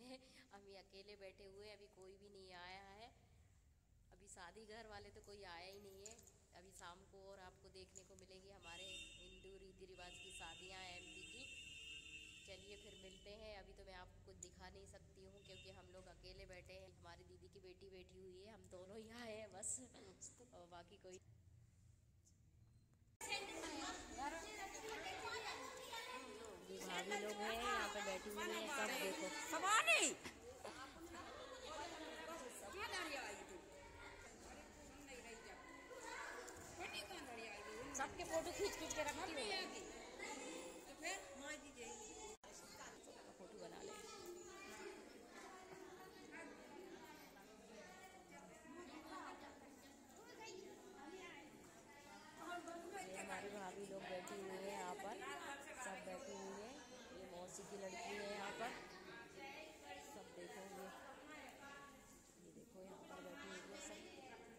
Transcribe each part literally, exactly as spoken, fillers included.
हैं। हम ये अकेले बैठे हुए, अभी कोई भी नहीं आया है। अभी शादी घर वाले तो कोई आया ही नहीं है। अभी शाम को और आपको देखने को मिलेंगी हमारे हिंदू रीति रिवाज की शादियाँ एमपी की। चलिए फिर मिलते हैं। अभी तो मैं आपको कुछ दिखा नहीं सकती हूँ क्योंकि हम लोग अकेले बैठे हैं। हमारी दीदी की बेटी बैठी हुई है, हम दोनों ही आए हैं बस, और बाकी कोई भाभी लोग हैं यहाँ पे बैठी हुई है। सब देखो सबके फोटो खींच खींच के रखती हूँ, फोटो बना ले। हमारी भाभी लोग बैठी हुई है यहाँ पर, सब बैठी हुई है। ये मौसी की लड़की है यहाँ पर, सब देखोगे। ये देखो यहाँ पर बैठी हुई है सब।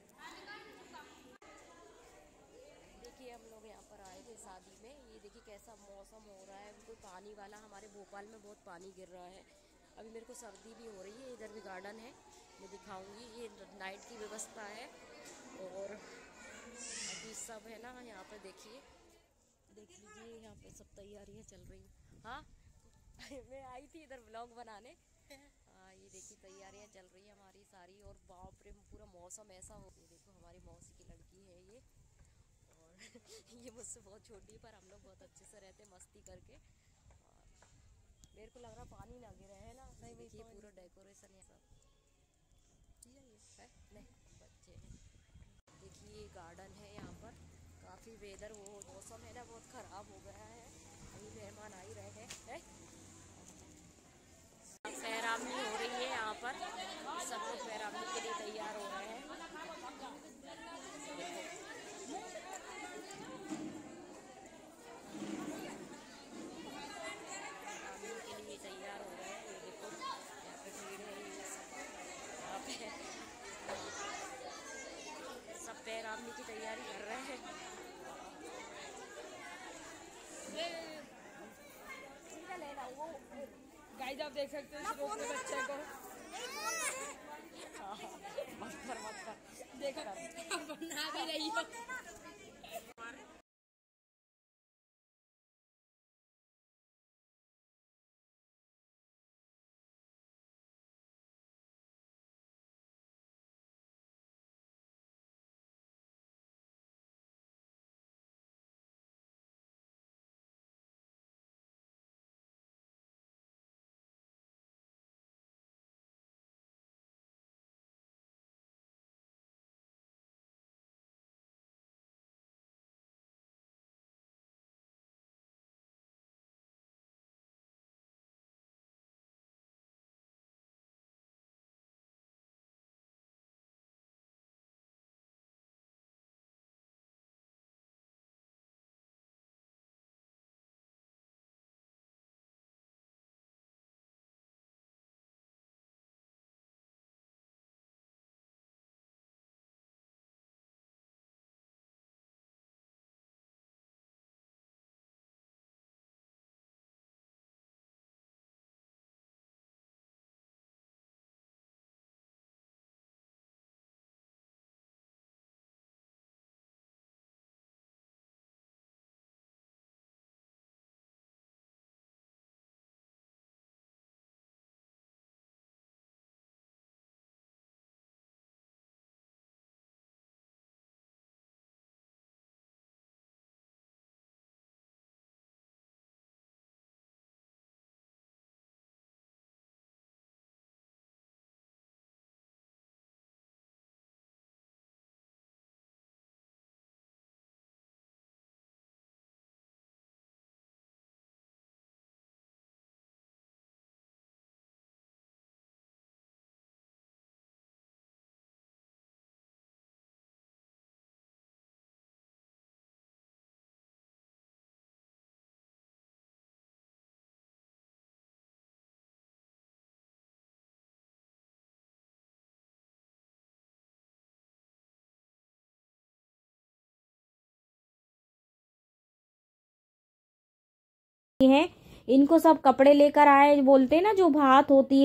देखिए हम लोग यहाँ पर आए थे शादी में। ये देखिए कैसा मौसम हो रहा है, बिल्कुल पानी वाला। हमारे भोपाल में बहुत पानी गिर रहा है। अभी मेरे को सर्दी भी हो रही है। इधर भी गार्डन है, मैं दिखाऊंगी। ये नाइट की व्यवस्था है और अभी सब है ना यहाँ पे। देखिए देख लीजिए यहाँ पे सब तैयारियाँ चल रही हैं। हाँ मैं आई थी इधर व्लॉग बनाने। हाँ ये देखिए तैयारियाँ चल रही है हमारी सारी। और बाप रे पूरा मौसम ऐसा हो। ये देखो हमारी मौसी की लड़की है ये, और ये मुझसे बहुत छोटी है पर हम लोग बहुत अच्छे से रहते मस्ती करके। और मेरे को लग रहा पानी ना गिरे है ना। नहीं देखिए पूरा डेकोरेशन है सब है नहीं बच्चे हैं। देखिए ये गार्डन है यहाँ पर। काफ़ी वेदर वो मौसम है ना बहुत ख़राब हो गया है। अभी मेहमान आ ही रहे हैं है? पैरावनी हो रही है यहाँ पर, सब लोग पैरावनी के लिए तैयार हो रहे हैं। पैरावनी के लिए तैयार हो रहे हैं। ये देखो यहाँ पे भीड़ है, ये सब यहाँ पे सब पैरावनी की तैयारी कर रहे हैं। गाइस आप देख सकते हैं इस बच्चे को। मत कर मत कर देखो बना भी रही हो। हैं। इनको सब कपड़े लेकर आए, बोलते हैं ना जो भात होती है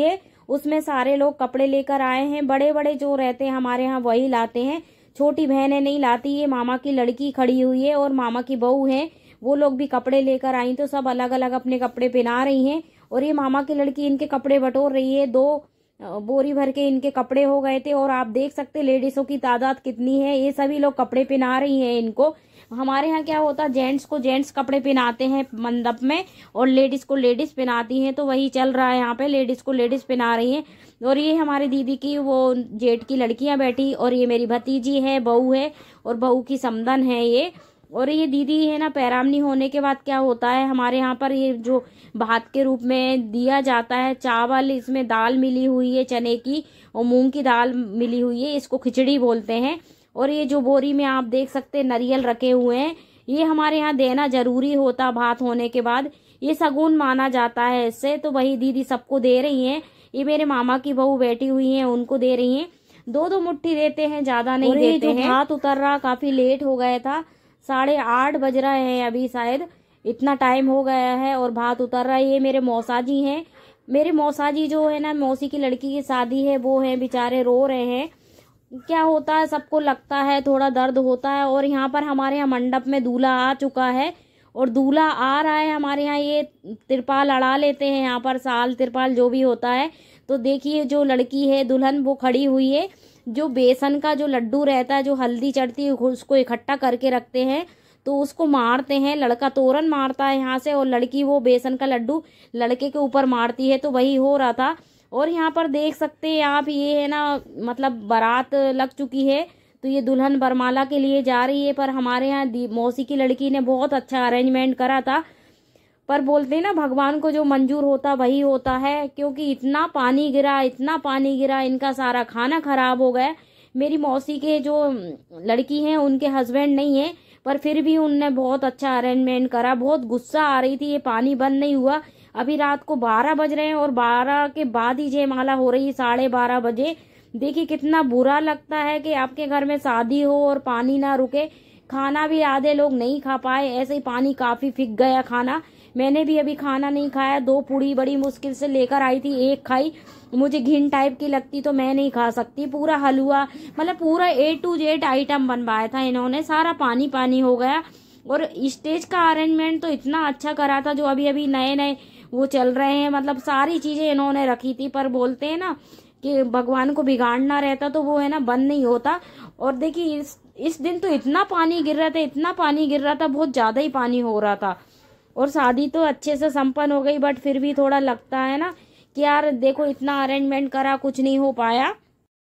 उसमें सारे लोग कपड़े लेकर आए हैं। बड़े बड़े जो रहते हैं हमारे यहाँ वही लाते हैं, छोटी बहनें नहीं लाती। ये मामा की लड़की खड़ी हुई है और मामा की बहू है, वो लोग भी कपड़े लेकर आई, तो सब अलग अलग अपने कपड़े पहना रही हैं। और ये मामा की लड़की इनके कपड़े बटोर रही है। दो बोरी भर के इनके कपड़े हो गए थे। और आप देख सकते लेडीजों की तादाद कितनी है, ये सभी लोग कपड़े पहना रही हैं इनको। हमारे यहाँ क्या होता है, जेंट्स को जेंट्स कपड़े पहनाते हैं मंडप में और लेडीज को लेडीज पहनाती हैं, तो वही चल रहा है यहाँ पे, लेडीज को लेडीज पहना रही हैं। और ये हमारी दीदी की वो जेठ की लड़कियां बैठी, और ये मेरी भतीजी है, बहू है, और बहू की समधन है ये। और ये दीदी है ना, पैरामनी होने के बाद क्या होता है हमारे यहाँ पर, ये जो भात के रूप में दिया जाता है चावल, इसमें दाल मिली हुई है चने की और मूंग की दाल मिली हुई है, इसको खिचड़ी बोलते हैं। और ये जो बोरी में आप देख सकते हैं नारियल रखे हुए हैं, ये हमारे यहाँ देना जरूरी होता भात होने के बाद, ये शगुन माना जाता है इससे। तो वही दीदी सबको दे रही हैं। ये मेरे मामा की बहू बैठी हुई हैं, उनको दे रही हैं। दो दो मुट्ठी देते हैं, ज्यादा नहीं देते हैं। भात उतर रहा, काफी लेट हो गया था, साढ़े आठ बज रहा है अभी, शायद इतना टाइम हो गया है और भात उतर रहा है। ये मेरे मौसाजी हैं, मेरे मौसाजी जो है ना, मौसी की लड़की की शादी है, वो है बेचारे रो रहे हैं। क्या होता है, सबको लगता है, थोड़ा दर्द होता है। और यहाँ पर हमारे यहाँ मंडप में दूल्हा आ चुका है और दूल्हा आ रहा है। हमारे यहाँ ये तिरपाल अड़ा लेते हैं यहाँ पर, साल तिरपाल जो भी होता है। तो देखिए जो लड़की है दुल्हन, वो खड़ी हुई है, जो बेसन का जो लड्डू रहता है, जो हल्दी चढ़ती है, उसको इकट्ठा करके रखते हैं, तो उसको मारते हैं। लड़का तोरन मारता है यहाँ से और लड़की वो बेसन का लड्डू लड़के के ऊपर मारती है। तो वही हो रहा था। और यहाँ पर देख सकते हैं आप, ये है ना, मतलब बारात लग चुकी है, तो ये दुल्हन बरमाला के लिए जा रही है। पर हमारे यहाँ मौसी की लड़की ने बहुत अच्छा अरेंजमेंट करा था। पर बोलते हैं ना, भगवान को जो मंजूर होता वही होता है, क्योंकि इतना पानी गिरा, इतना पानी गिरा, इनका सारा खाना खराब हो गया। मेरी मौसी के जो लड़की हैं उनके हस्बैंड नहीं है, पर फिर भी उनने बहुत अच्छा अरेंजमेंट करा। बहुत गुस्सा आ रही थी, ये पानी बंद नहीं हुआ। अभी रात को बारह बज रहे हैं और बारह के बाद ही जयमाला हो रही है, साढ़े बारह बजे। देखिए कितना बुरा लगता है कि आपके घर में शादी हो और पानी ना रुके। खाना भी आधे लोग नहीं खा पाए, ऐसे ही पानी काफी फिक गया खाना। मैंने भी अभी खाना नहीं खाया, दो पूड़ी बड़ी मुश्किल से लेकर आई थी, एक खाई, मुझे घिन टाइप की लगती तो मैं नहीं खा सकती। पूरा हलवा, मतलब पूरा ए टू जेड आइटम बनवाया था इन्होंने, सारा पानी पानी हो गया। और स्टेज का अरेंजमेंट तो इतना अच्छा करा था, जो अभी अभी नए नए वो चल रहे हैं, मतलब सारी चीजें इन्होंने रखी थी। पर बोलते हैं ना कि भगवान को बिगाड़ना रहता तो वो है ना बंद नहीं होता। और देखिए इस इस दिन तो इतना पानी गिर रहा था, इतना पानी गिर रहा था, बहुत ज्यादा ही पानी हो रहा था। और शादी तो अच्छे से संपन्न हो गई, बट फिर भी थोड़ा लगता है ना कि यार देखो इतना अरेंजमेंट करा, कुछ नहीं हो पाया।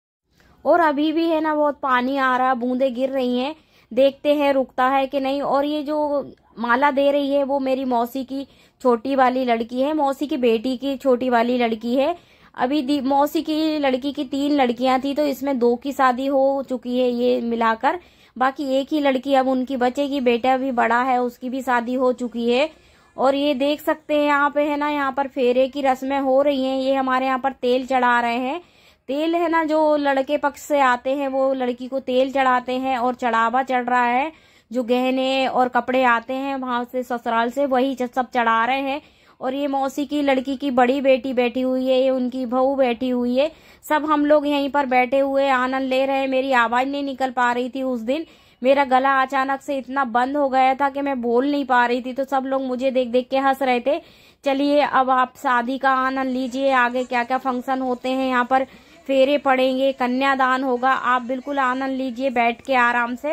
और अभी भी है ना बहुत पानी आ रहा, बूंदे गिर रही हैं, देखते हैं रुकता है कि नहीं। और ये जो माला दे रही है वो मेरी मौसी की छोटी वाली लड़की है, मौसी की बेटी की छोटी वाली लड़की है। अभी मौसी की लड़की की तीन लड़कियां थी, तो इसमें दो की शादी हो चुकी है ये मिलाकर, बाकी एक ही लड़की अब उनकी बचेगी। बेटा भी बड़ा है, उसकी भी शादी हो चुकी है। और ये देख सकते हैं यहाँ पे है ना, यहाँ पर फेरे की रस्में हो रही हैं। ये हमारे यहाँ पर तेल चढ़ा रहे हैं, तेल है ना जो लड़के पक्ष से आते हैं वो लड़की को तेल चढ़ाते हैं, और चढ़ावा चढ़ रहा है, जो गहने और कपड़े आते हैं वहां से ससुराल से, वही सब चढ़ा रहे हैं। और ये मौसी की लड़की की बड़ी बेटी बैठी हुई है, ये उनकी बहू बैठी हुई है, सब हम लोग यहीं पर बैठे हुए आनंद ले रहे हैं। मेरी आवाज नहीं निकल पा रही थी उस दिन, मेरा गला अचानक से इतना बंद हो गया था कि मैं बोल नहीं पा रही थी, तो सब लोग मुझे देख देख के हंस रहे थे। चलिए अब आप शादी का आनंद लीजिए, आगे क्या क्या फंक्शन होते हैं यहाँ पर, फेरे पड़ेंगे, कन्यादान होगा, आप बिल्कुल आनंद लीजिए बैठ के आराम से।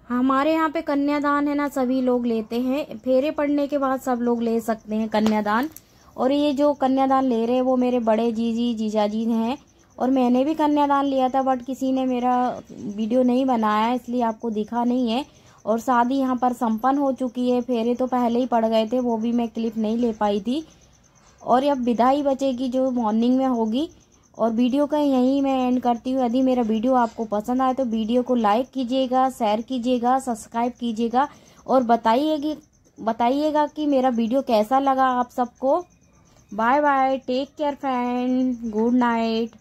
हमारे यहाँ पे कन्यादान है ना, सभी लोग लेते हैं। फेरे पड़ने के बाद सब लोग ले सकते हैं कन्यादान। और ये जो कन्यादान ले रहे हैं वो मेरे बड़े जीजी जीजाजी हैं। और मैंने भी कन्यादान लिया था, बट किसी ने मेरा वीडियो नहीं बनाया, इसलिए आपको दिखा नहीं है। और शादी यहाँ पर संपन्न हो चुकी है। फेरे तो पहले ही पड़ गए थे, वो भी मैं क्लिप नहीं ले पाई थी। और अब विदाई बचेगी जो मॉर्निंग में होगी। और वीडियो का यहीं मैं एंड करती हूँ। यदि मेरा वीडियो आपको पसंद आए तो वीडियो को लाइक कीजिएगा, शेयर कीजिएगा, सब्सक्राइब कीजिएगा और बताइएगा बताइएगा कि मेरा वीडियो कैसा लगा आप सबको। Bye bye, take care friend, good night.